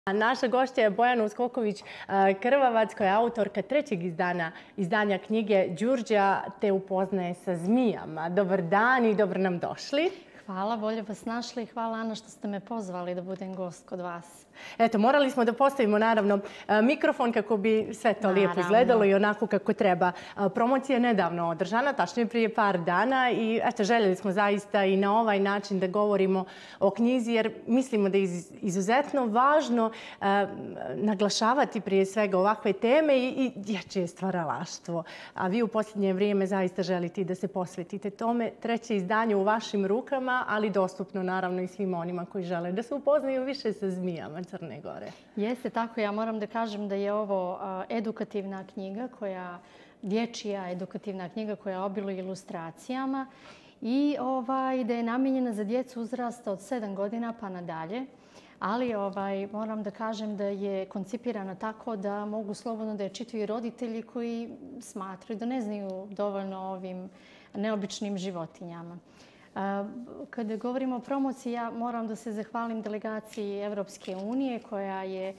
Naša gošća je Bojana Uskoković-Krvavac, koja je autorka trećeg izdanja knjige Đurđa te upoznaje sa zmijama. Dobar dan i dobro nam došli. Hvala, bolje vas našli i hvala Ana što ste me pozvali da budem gost kod vas. Eto, morali smo da postavimo naravno mikrofon kako bi sve to lijepo izgledalo i onako kako treba. Promocija je nedavno održana, tačnije prije par dana i eto, željeli smo zaista i na ovaj način da govorimo o knjizi jer mislimo da je izuzetno važno naglašavati prije svega ovakve teme i dječje stvaralaštvo. A vi u posljednje vrijeme zaista želite da se posvetite tome. Treće izdanje u vašim rukama, ali dostupno naravno i svima onima koji žele da se upoznaju više sa zmijama Crne Gore. Jeste tako, ja moram da kažem da je ovo edukativna knjiga, dječja edukativna knjiga koja obiluje ilustracijama i da je namijenjena za djecu uzrasta od 7 godina pa nadalje. Ali moram da kažem da je koncipirana tako da mogu slobodno da je čitaju roditelji koji smatraju da ne znaju dovoljno o ovim neobičnim životinjama. Kada govorimo o promociji, ja moram da se zahvalim delegaciji Evropske unije koja je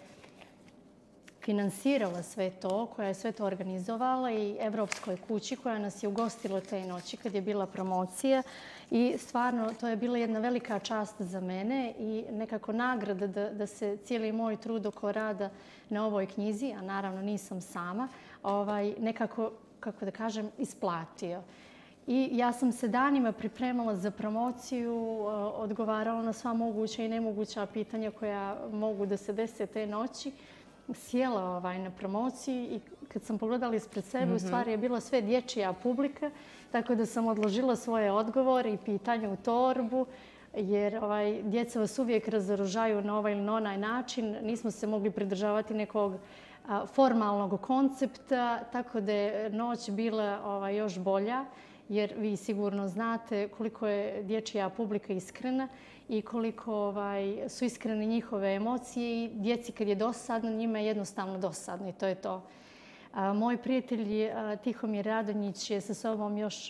finansirala sve to, koja je sve to organizovala i Evropskoj kući koja nas je ugostila te noći kad je bila promocija. I stvarno to je bila jedna velika čast za mene i nekako nagrada da se cijeli moj trud oko rada na ovoj knjizi, a naravno nisam sama, nekako, kako da kažem, isplatio. I ja sam se danima pripremala za promociju, odgovarala na sva moguća i nemoguća pitanja koja mogu da se dese te noći. Sjela na promociji i kad sam pogledala ispred sebe, u stvari je bila sve dječja publika, tako da sam odložila svoje odgovore i pitanja u torbu, jer djeca vas uvijek razoružaju na ovaj ili na onaj način. Nismo se mogli pridržavati nekog formalnog koncepta, tako da je noć bila još bolja. Jer vi sigurno znate koliko je dječja publika iskrena i koliko su iskrene njihove emocije i djeci kad je dosadno, njima je jednostavno dosadno i to je to. Moj prijatelj Tihomir Radonjić je sa sobom još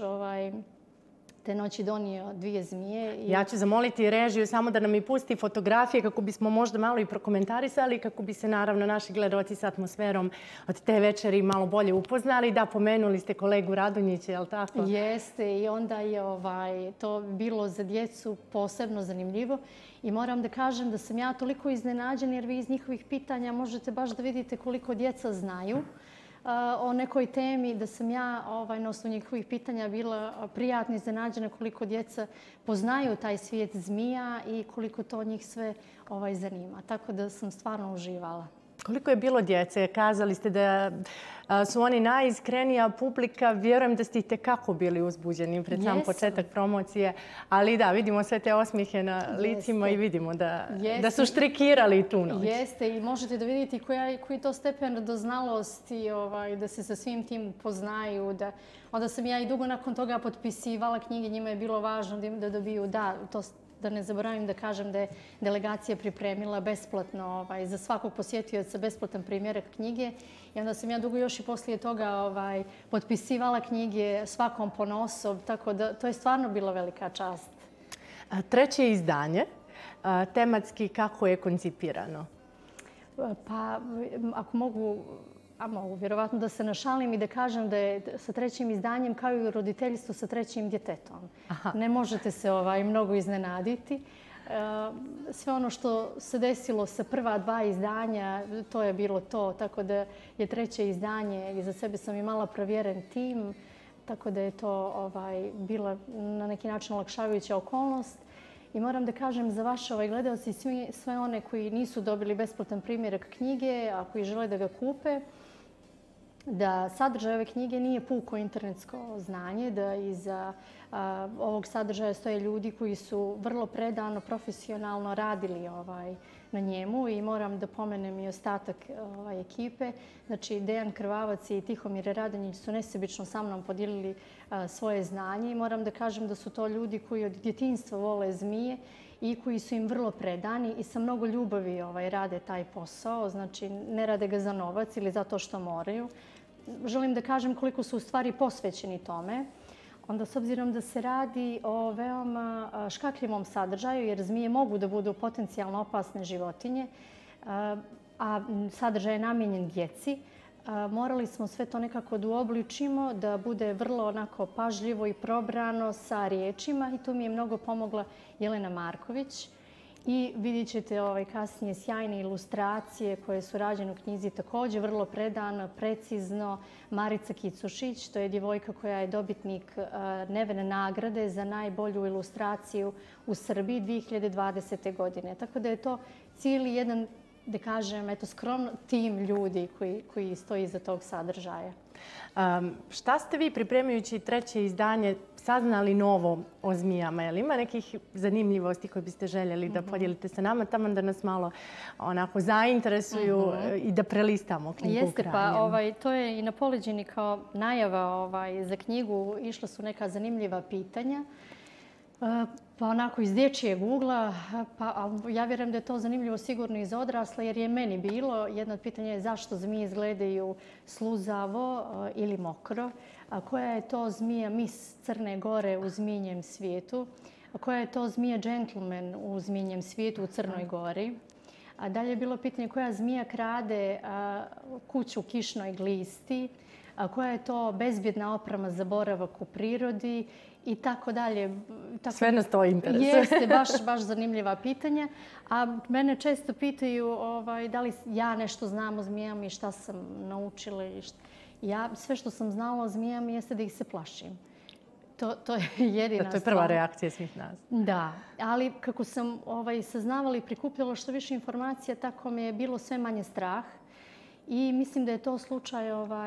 te noći donio 2 zmije. Ja ću zamoliti režiju samo da nam i pusti fotografije kako bismo možda malo i prokomentarisali, kako bi se naravno naši gledaoci s atmosferom od te večeri malo bolje upoznali. Da, pomenuli ste kolegu Radonjića, je li tako? Jeste i onda je to bilo za djecu posebno zanimljivo. I moram da kažem da sam ja toliko iznenađena jer vi iz njihovih pitanja možete baš da vidite koliko djeca znaju o nekoj temi, da sam ja na osnovu njihovih pitanja bila prijatno iznenađena koliko djeca poznaju taj svijet zmija i koliko to njih sve zanima. Tako da sam stvarno uživala. Koliko je bilo djece? Kazali ste da su oni najiskrenija publika. Vjerujem da ste i tekako bili uzbuđeni pred sam početak promocije. Ali da, vidimo sve te osmijehe na licima i vidimo da su štrikirali tu noć. Jeste i možete da vidite koji to stepen doznalosti, da se sa svim tim upoznaju. Onda sam ja i dugo nakon toga potpisivala knjige. Njima je bilo važno da dobiju da ne zaboravim da kažem da je delegacija pripremila besplatno za svakog posjetioca besplatan primjerak knjige. I onda sam ja dugo još i poslije toga potpisivala knjige svakom ponosob, tako da to je stvarno bila velika čast. Treće izdanje, tematski kako je koncipirano? Pa, ako mogu, vjerovatno da se našalim i da kažem da je sa trećim izdanjem kao i u roditeljstvu sa trećim djetetom. Ne možete se mnogo iznenaditi. Sve ono što se desilo sa prva 2 izdanja, to je bilo to. Tako da je treće izdanje, iza sebe sam imala provjeren tim, tako da je to bila na neki način olakšavajuća okolnost. I moram da kažem za vaše gledaoci i sve one koji nisu dobili besplatan primjerak knjige, a koji žele da ga kupe, da sadržaj ove knjige nije puko internetsko znanje, da iza ovog sadržaja stoje ljudi koji su vrlo predano, profesionalno radili na njemu i moram da pomenem i ostatak ekipe. Znači, Dejan Krvavac i Tihomir Radonjić su nesebično sa mnom podijelili svoje znanje i moram da kažem da su to ljudi koji od djetinjstva vole zmije i koji su im vrlo predani i sa mnogo ljubavi rade taj posao. Znači, ne rade ga za novac ili zato što moraju. Želim da kažem koliko su u stvari posvećeni tome. Onda, s obzirom da se radi o veoma škakljivom sadržaju, jer zmije mogu da budu potencijalno opasne životinje, a sadržaj je namijenjen djeci. Morali smo sve to nekako da uobličimo, da bude vrlo onako pažljivo i probrano sa riječima i tu mi je mnogo pomogla Jelena Marković. I vidjet ćete kasnije sjajne ilustracije koje su rađene u knjizi također vrlo predano, precizno. Marica Kicušić, to je djevojka koja je dobitnik Nevene nagrade za najbolju ilustraciju u Srbiji 2020. godine. Tako da je to cijeli jedan, da kažem, skromno tim ljudi koji stoji iza tog sadržaja. Šta ste vi, pripremajući treće izdanje, saznali novo o zmijama? Je li ima nekih zanimljivosti koje biste željeli da podijelite sa nama, tamo da nas malo onako zainteresuju i da prelistamo knjigu Jeste, pa to je i na Poleđini kao najava za knjigu. Išla su neka zanimljiva pitanja. Pa onako iz dječjeg ugla, pa ja vjerujem da je to zanimljivo sigurno i za odrasle, jer je meni bilo. Jedno od pitanja je zašto zmije izgledaju sluzavo ili mokro, a koja je to zmija Miss Crne Gore u zmijenjem svijetu, a koja je to zmija džentlmen u zmijenjem svijetu u Crnoj Gori. A dalje je bilo pitanje koja zmija krade kuću u kišnoj glisti, a koja je to bezbjedna oprema za boravak u prirodi i tako dalje. Sve nas to interesuje. Jeste, baš zanimljiva pitanja. A mene često pitaju da li ja nešto znam o zmijama i šta sam naučila. Ja sve što sam znala o zmijama jeste da ih se plašim. To je jedina stvar. To je prva reakcija svih nas. Da, ali kako sam saznavala i prikupljala što više informacija, tako mi je bilo sve manje strah. I mislim da je to slučaj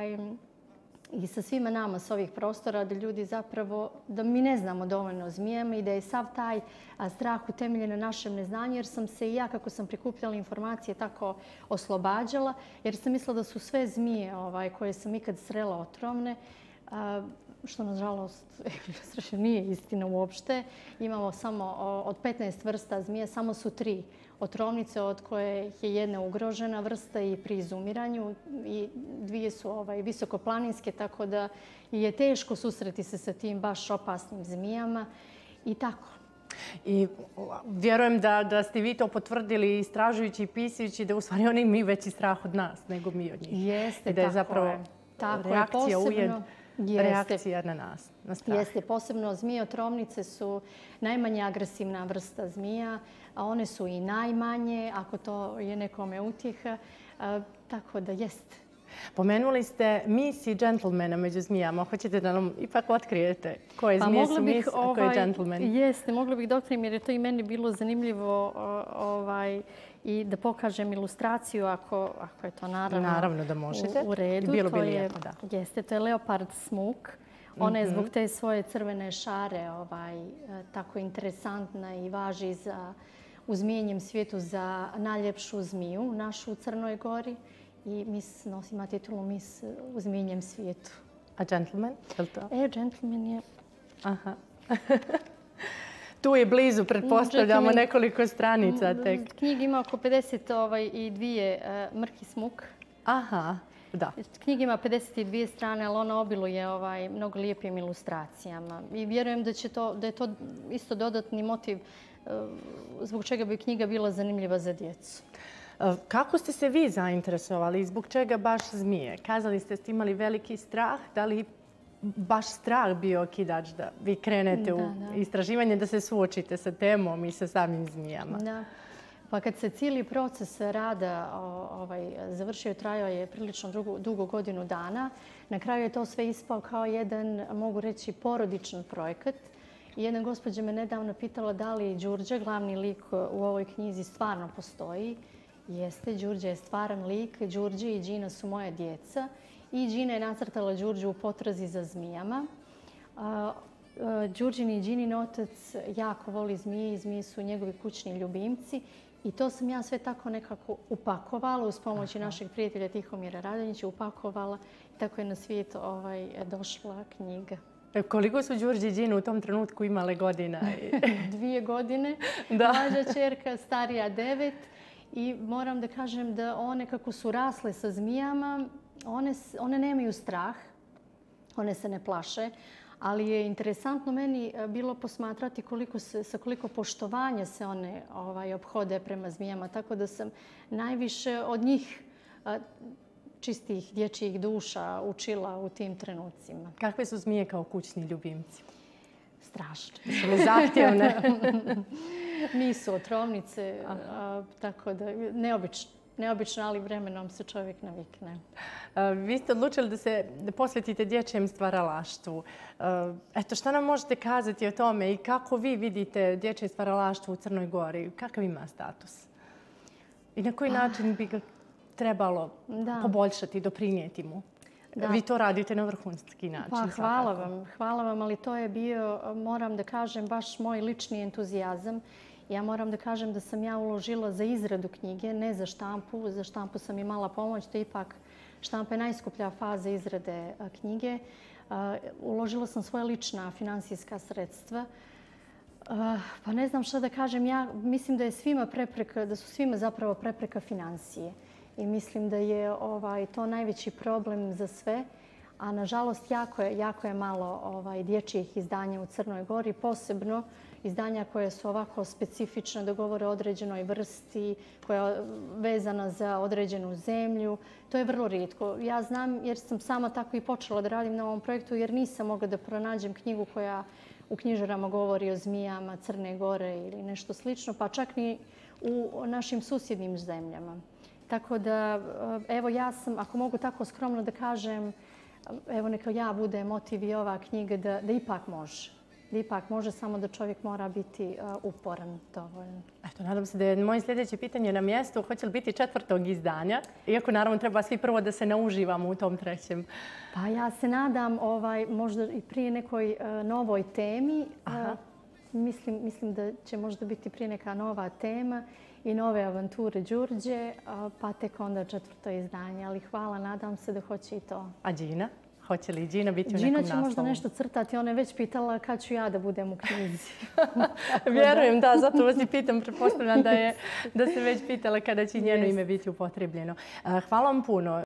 i sa svima nama s ovih prostora, da ljudi zapravo, da mi ne znamo dovoljno o zmijama i da je sav taj strah utemeljen na našem neznanju, jer sam se i ja, kako sam prikupljala informacije, tako oslobađala, jer sam mislila da su sve zmije koje sam ikad srela otrovne, što nažalost nije istina uopšte. Imamo samo od 15 vrsta zmije, samo su 3 otrovnice, od koje je jedna ugrožena vrsta i pri izumiranju i 2 su visokoplaninske, tako da je teško susreti se sa tim baš opasnim zmijama i tako. I vjerujem da ste vi to potvrdili istražujući i pisajući da u stvari oni imaju veći strah od nas nego mi od njih. Jeste, i da je zapravo reakcija uvijek reakcija na nas, na strah. Jeste, posebno zmije otrovnice su najmanje agresivna vrsta zmija, a one su i najmanje, ako to je nekome utjeha, tako da jeste. Pomenuli ste Miss i džentlmena među zmijama. Hoćete da nam ipak otkrijete koje zmije su Miss, a koje džentlmen? Jeste, mogla bih da otkrijem jer je to i meni bilo zanimljivo i da pokažem ilustraciju ako je to naravno da možete. U redu. Bilo bi lijepo, da. Jeste, to je leopard smuk. Ona je zbog te svoje crvene šare tako interesantna i važi u zmijenjem svijetu za najljepšu zmiju našu u Crnoj Gori. I Miss ima titulu Miss u zmijenjem svijetu. A džentlmen? Džentlmen je... Aha. Tu je blizu, pretpostavljamo, nekoliko stranica tek. Knjiga ima oko 52 mrki smuk. Aha, da. Knjiga ima 52 strane, ali ona obiluje mnogo lijepim ilustracijama. I vjerujem da je to isto dodatni motiv zbog čega bi knjiga bila zanimljiva za djecu. Kako ste se vi zainteresovali i zbog čega baš zmije? Kazali ste ste imali veliki strah. Da li baš strah bio okidač da vi krenete u istraživanje, da se suočite sa temom i sa samim zmijama? Da. Pa kad se cijeli proces rada završio, trajao je prilično dugo godinu dana. Na kraju je to sve ispao kao jedan, mogu reći, porodičan projekat. I jedna gospođa me nedavno pitala da li Đurđe, glavni lik u ovoj knjizi, stvarno postoji. Jeste, Đurđe je stvaran lik. Đurđe i Đina su moja djeca. I Đina je nacrtala Đurđu u potrazi za zmijama. Đurđin i Đinin otac jako voli zmije i zmije su njegovi kućni ljubimci. I to sam ja sve tako nekako upakovala uz pomoć našeg prijatelja Tihomira Radonjića. Upakovala i tako je na svijet došla knjiga. Koliko su Đurđe i Đina u tom trenutku imale godina? 2 godine. Mlađa ćerka, starija 9. I moram da kažem da one kako su rasle sa zmijama, one nemaju strah, one se ne plaše, Ali je interesantno meni bilo posmatrati sa koliko poštovanja se one ophode prema zmijama. Tako da sam najviše od njih čistih dječjih duša učila u tim trenucima. Kakve su zmije kao kućni ljubimci? Strašne. Su li zahtjevne? Nisu otrovnice, tako da neobično, ali vremenom se čovjek navikne. Vi ste odlučili da posvetite dječjem stvaralaštvu. Eto, šta nam možete kazati o tome i kako vi vidite dječje stvaralaštvo u Crnoj Gori? Kakav ima status? I na koji način bi ga trebalo poboljšati, doprinijeti mu? Vi to radite na vrhunski način. Pa hvala vam, ali to je bio, moram da kažem, baš moj lični entuzijazam. Ja moram da kažem da sam ja uložila za izradu knjige, ne za štampu. Za štampu sam imala pomoć, to je ipak štampa je najskuplja faza izrade knjige. Uložila sam svoja lična finansijska sredstva. Pa ne znam šta da kažem, ja mislim da je svima prepreka, da su svima zapravo prepreka financije. I mislim da je to najveći problem za sve. A nažalost jako je malo dječjih izdanja u Crnoj Gori, posebno izdanja koje su ovako specifične, da govore o određenoj vrsti, koja je vezana za određenu zemlju. To je vrlo rijetko. Ja znam jer sam sama tako i počela da radim na ovom projektu jer nisam mogla da pronađem knjigu koja u knjižarama govori o zmijama Crne Gore ili nešto slično, pa čak ni u našim susjednim zemljama. Tako da, evo ja sam, ako mogu tako skromno da kažem, evo neka ja bude motiv i ova knjiga da ipak može. Da ipak može, samo da čovjek mora biti uporan dovoljno. Eto, nadam se da je moje sljedeće pitanje na mjestu. Hoće li biti 4. izdanja? Iako naravno treba svi prvo da se nauživamo u tom 3. Pa ja se nadam možda i prije nekoj novoj temi. Mislim da će možda biti prije neka nova tema i nove avanture Đurđe, pa tek onda 4. izdanje. Ali hvala, nadam se da hoće i to. A Đina? Hoće li Đina biti u nekom naslovu? Đina će možda nešto crtati. Ona je već pitala kad ću ja da budem u knjizi. Vjerujem, da. Zato vas i pitam. Pretpostavljam da se već pitala kada će njeno ime biti upotrebljeno. Hvala vam puno.